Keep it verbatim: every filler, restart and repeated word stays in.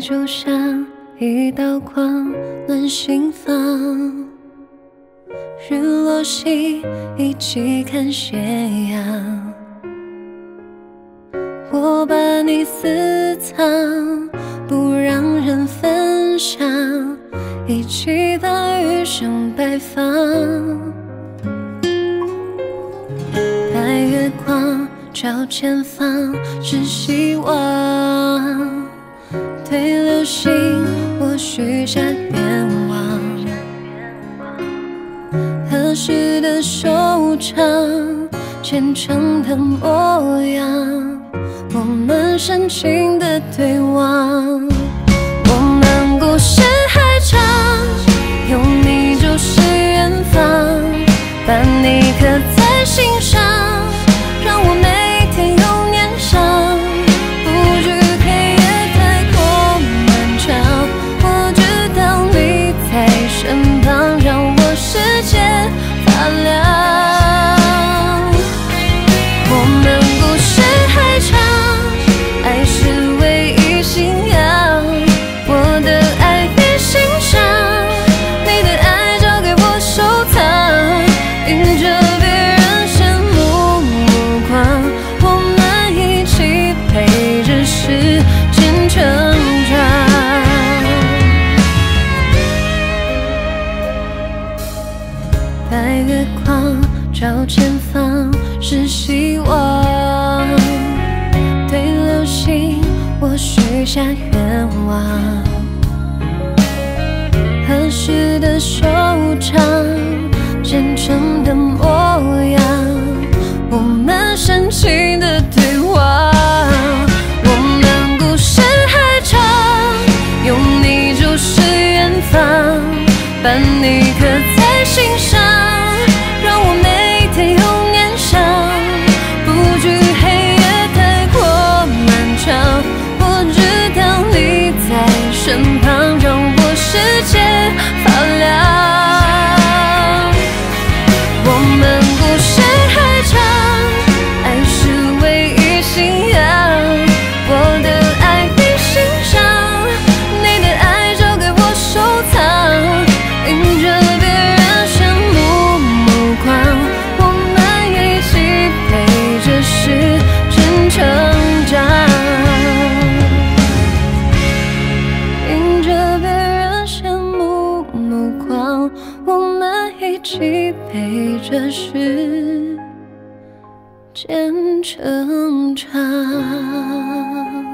就像一道光暖心房，日落西一起看斜阳。我把你私藏，不让人分享，一起等余生摆放。白月光照前方，是希望。对流星，我许下愿望，合适的收场，虔诚的模样，我们深情的对望。我们故事还长，有你就是远方，把你刻在心上，让我每天永念上。不惧黑夜太过漫长，我知道你在身旁，让我世界发亮。我们故事还长，爱是唯一信仰，我的爱你欣赏，你的爱交给我收藏，迎着别人羡慕目光，我们一起陪着时间成长。白月光照前方，是希望。对流星，我许下愿望，合适的收场，虔诚的模样，我们深情的对望。我们故事还长，有你就是远方，把你刻在心上，让我每天永念上。不惧黑夜太过漫长，我知道你在身旁，让我世界发亮。我们故事还长，爱是唯一信仰，我的爱你欣赏，你的爱交给我收藏，迎着别人羡慕目光，我们一起陪着时间成长。迎着别人羡慕目光，我们一起陪着时间成长。